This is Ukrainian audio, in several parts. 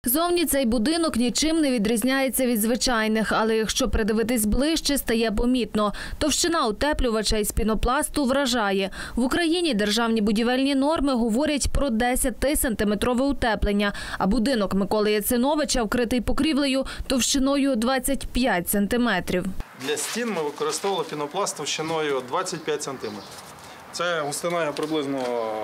Зовні цей будинок нічим не відрізняється від звичайних, але якщо придивитись ближче, стає помітно. Товщина утеплювача із пінопласту вражає. В Україні державні будівельні норми говорять про 10-сантиметрове утеплення, а будинок Миколи Яциновича вкритий покрівлею товщиною 25 сантиметрів. Для стін ми використовували пінопласт товщиною 25 сантиметрів. Це густина приблизно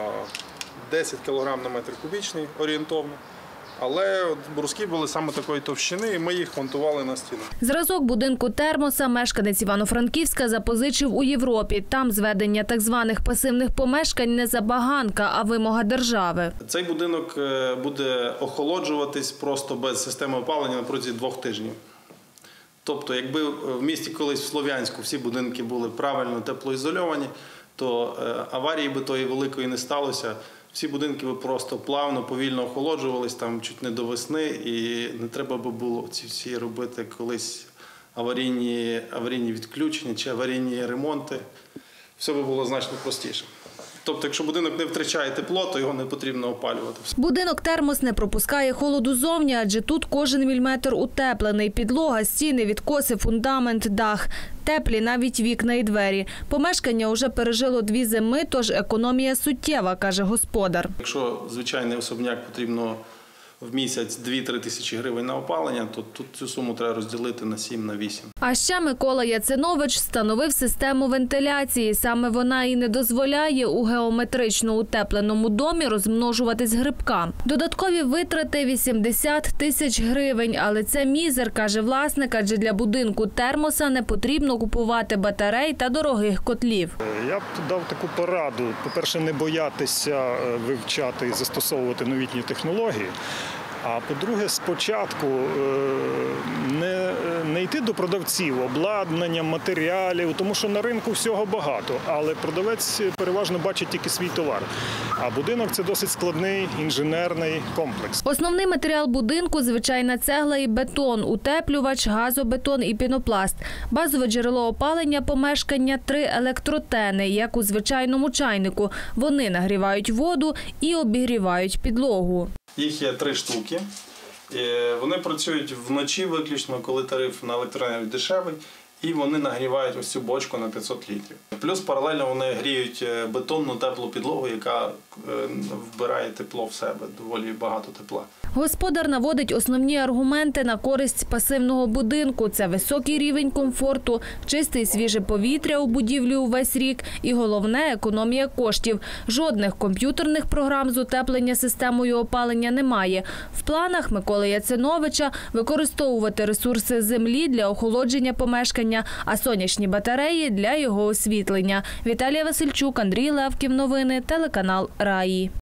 10 кг на метр кубічний орієнтовно. Але бруски були саме такої товщини, і ми їх монтували на стіну. Зразок будинку термоса мешканець Івано-Франківська запозичив у Європі. Там зведення так званих пасивних помешкань не забаганка, а вимога держави. Цей будинок буде охолоджуватись просто без системи опалення на протязі 2 тижнів. Тобто, якби в місті колись в Слов'янську всі будинки були правильно теплоізольовані, то аварії би тої великої не сталося. Всі будинки би просто плавно, повільно охолоджувались, там чуть не до весни, і не треба би було ці всі робити колись аварійні відключення чи аварійні ремонти. Все би було значно простіше. Тобто, якщо будинок не втрачає тепло, то його не потрібно опалювати. Будинок термос не пропускає холоду зовні, адже тут кожен міліметр утеплений. Підлога, стіни, відкоси, фундамент, дах. Теплі навіть вікна і двері. Помешкання вже пережило 2 зими, тож економія суттєва, каже господар. Якщо звичайний особняк потрібно в місяць 2-3 тисячі гривень на опалення, то тут цю суму треба розділити на 7, на 8. А ще Микола Яцинович встановив систему вентиляції. Саме вона і не дозволяє у геометрично утепленому домі розмножуватись грибкам. Додаткові витрати – 80 тисяч гривень. Але це мізер, каже власник, адже для будинку термоса не потрібно купувати батарей та дорогих котлів. Я б дав таку пораду. По-перше, не боятися вивчати і застосовувати новітні технології. А по-друге, спочатку не йти до продавців, обладнання, матеріалів, тому що на ринку всього багато, але продавець переважно бачить тільки свій товар. А будинок – це досить складний інженерний комплекс. Основний матеріал будинку – звичайна цегла і бетон, утеплювач, газобетон і пінопласт. Базове джерело опалення помешкання – 3 електротени, як у звичайному чайнику. Вони нагрівають воду і обігрівають підлогу. Їх є 3 штуки. Вони працюють вночі виключно, коли тариф на електроенергію дешевий, і вони нагрівають ось цю бочку на 500 літрів. Плюс паралельно вони гріють бетонну теплу підлогу, яка вбирає тепло в себе, доволі багато тепла. Господар наводить основні аргументи на користь пасивного будинку. Це високий рівень комфорту, чисте і свіже повітря у будівлі увесь рік і, головне, економія коштів. Жодних комп'ютерних програм з утеплення системою опалення немає. В планах Миколи Яциновича використовувати ресурси землі для охолодження помешкання, а сонячні батареї – для його освітлення. Віталія Васильчук, Андрій Левків. Новини, телеканал «Раї».